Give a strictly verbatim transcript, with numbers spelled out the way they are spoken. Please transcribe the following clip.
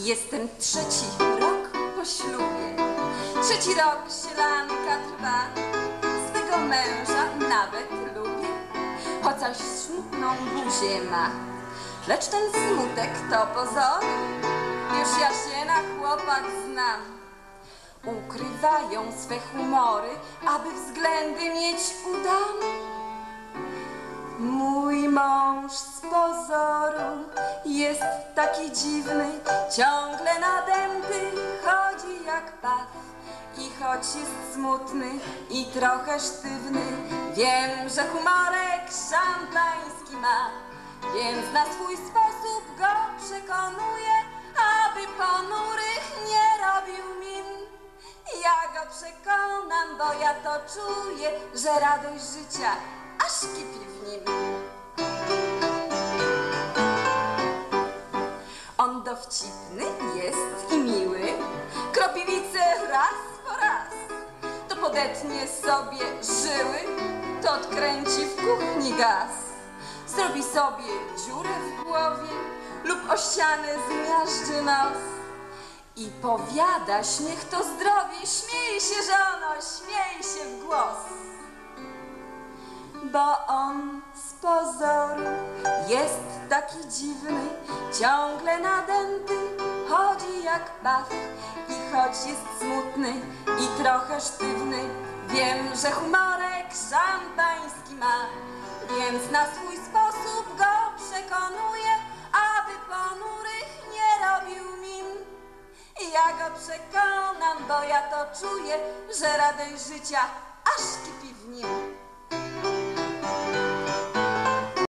Jestem trzeci rok po ślubie, trzeci rok sielanka trwa. Swego męża nawet lubię, chociaż smutną buzię ma. Lecz ten smutek to pozor, już ja się na chłopak znam. Ukrywają swe humory, aby względy mieć udane. Mój mąż z pozoru jest taki dziwny, ciągle nadęty, chodzi jak paw. I choć jest smutny i trochę sztywny, wiem, że humorek szampański ma. Więc na swój sposób go przekonuję, aby ponurych nie robił min. Ja go przekonam, bo ja to czuję, że radość życia aż kipi w nim. On dowcipny jest i miły, kropiwicę raz po raz. To podetnie sobie żyły, to odkręci w kuchni gaz. Zrobi sobie dziurę w głowie lub o ścianę zmiażdży nos. I powiada, śmiech to zdrowie, śmiej się żono, śmiej się w głos. Bo on z pozoru jest taki dziwny, ciągle nadęty, chodzi jak paw. I choć jest smutny i trochę sztywny, wiem, że humorek szampański ma. Więc na swój sposób go przekonuję, aby ponurych nie robił min. Ja go przekonam, bo ja to czuję, że radość życia